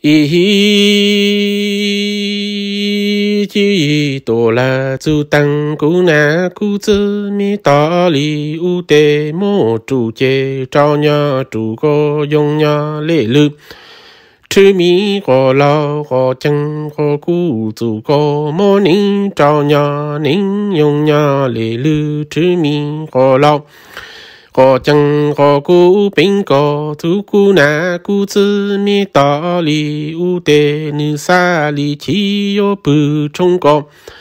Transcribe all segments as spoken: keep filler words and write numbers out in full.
ý chỉ tổ là chú tăng cú na cú tư mi ta li u tê mô chủ chế trao nhà chủ có dùng nhà lệ lực chứ mi có lao có chân có cú chủ có mô nín trao nhà nín dùng nhà lệ lực chứ mi có lao có chân có cú bình có thu cú na cú tư mi ta li u tê nữ sa li chi yo bự trong có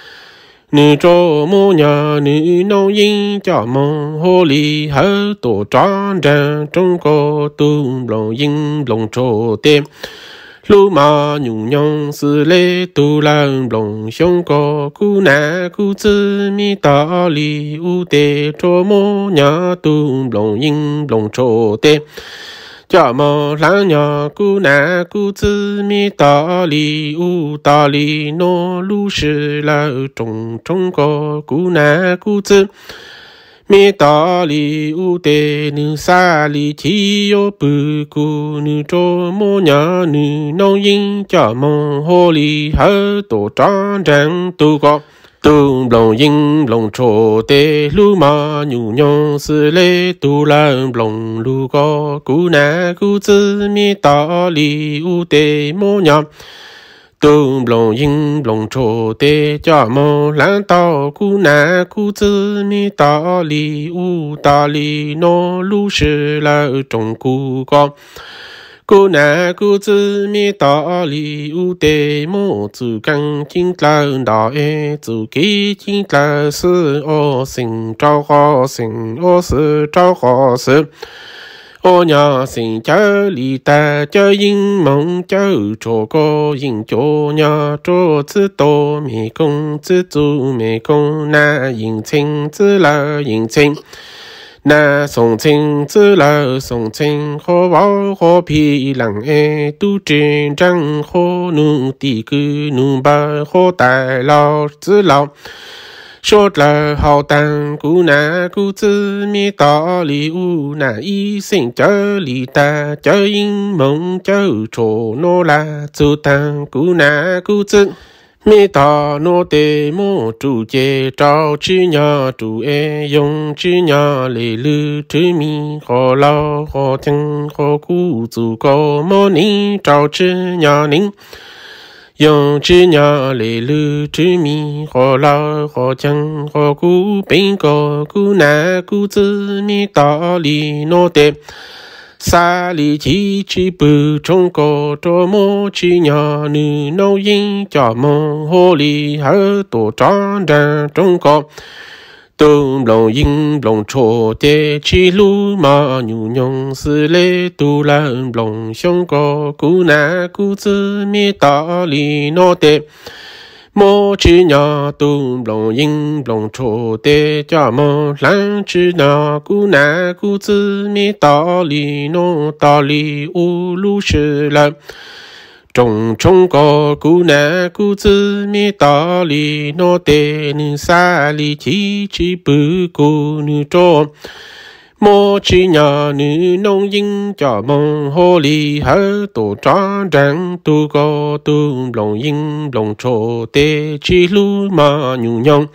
nữ cho mô nhà nữ nông yên cho mong hồ li hở tổ tròn ra trong có tu lòng yên lòng trô tê lu mà nhung nhung sư lê tu làm lòng sống có cú na cú tư mi ta li u tê cho mô nhà tu lòng yên lòng trô tê cho mong lãng nhà cú na cú tư mi ta li u ta li nô lu sư la trong trong có cú na cú tư mi ta li u tê nữ sa li chi yo bự cú nữ cho mô nhà nữ nông yên cho mong hồ li hở tổ tròn ràng tu có tu lòng yên lòng trô tê lu mà nhu nhung sư lê tu làm lòng lu có cú na cú tư mi ta li u tê mô nhà tu lòng yên lòng trô tê cho mong lãng tao cú na cú tư mi ta li u ta li nô lu sư la trong cú có cú na cú tư mi ta li u tê mô tự căn chính là đạo ê tự ký chính là sư ô sinh trao khó sinh ô sư trao khó sư ô nhà sinh chớ li ta chớ yên mong chớ chỗ có yên chỗ nhà chỗ tự tô mê công tự tu mê công na yên chính tự là yên chính na song chính tự là song chính khó bảo khó phi lặng e tu trên trăng khó nu tì cư nu ba khó tài lao tự lao short là hào tăng cú na cú tư mi ta li u na y sinh chớ li ta chớ yên mong chớ chỗ nô la tu tăng cú na cú tư mi ta nô tê mô chủ chế trao chữ nhà chủ e dùng chữ nhà lệ lư chữ mi khó lao khó chân khó cú chủ có mô ni trao chữ nhà nín dùng chữ nhà lệ lư chữ mi khó lao khó chân khó cú bình có cú na cú tư mi ta li nô tê sa li chi chi bự trong có cho mô chi nhà nữ nông yên cho mong hồ li hở tổ tròn ra trong có tu lòng yên lòng trô tê chi lu mà nhu nhung sư lê tu làm lòng sống có cú na cú tư mi ta li nô tê mô chi nhà tu lòng yên lòng trô tê cho mô lãng chi nhà cú na cú tư mi ta li nô ta li u lu sư la trong trong có cú na cú tư mi ta li nô tê nữ sa li chi chi bự cú nữ trô mô chi nhà nữ nông yên cho mong hồ li hở tổ tròn ràng tu có tu lòng yên lòng trô tê chi lu mà nhu nhung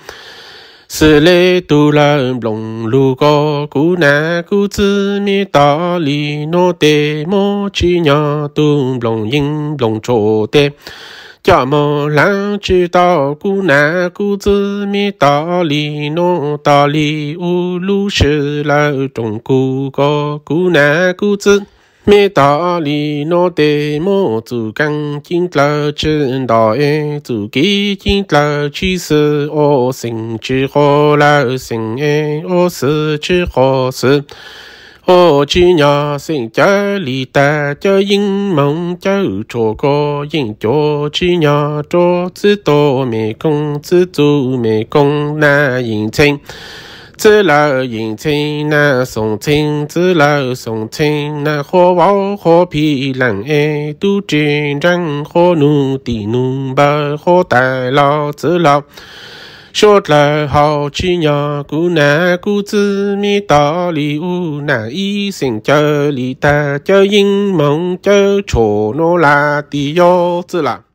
sư lê tu la lòng lu có cú na cú tư mi ta li nô tê mô chi nhà tu lòng yên lòng trô tê cho mong lãng chữ tao cú na cú tư mi ta li nô ta li u lu sư la trong cú có cú na cú tư mi ta li nô tê mô tự căn chính là chữ đạo e tự ký chính là chữ sư ô sinh chữ khó la sinh e ô sư chữ khó sư ô chi nhà sinh chớ li ta chớ yên mong chớ chỗ có yên chỗ chi nhà chỗ tự tô mê công tự tu mê công na yên chính tự là yên chính na song chính tự là song chính na khó bảo khó phi lặng e tu trên răng khó nu tì nu ba khó tài lao tự lao 说了好去年姑那姑子咪道理乌那一生叫里的叫英蒙叫错诺拉的样子啦。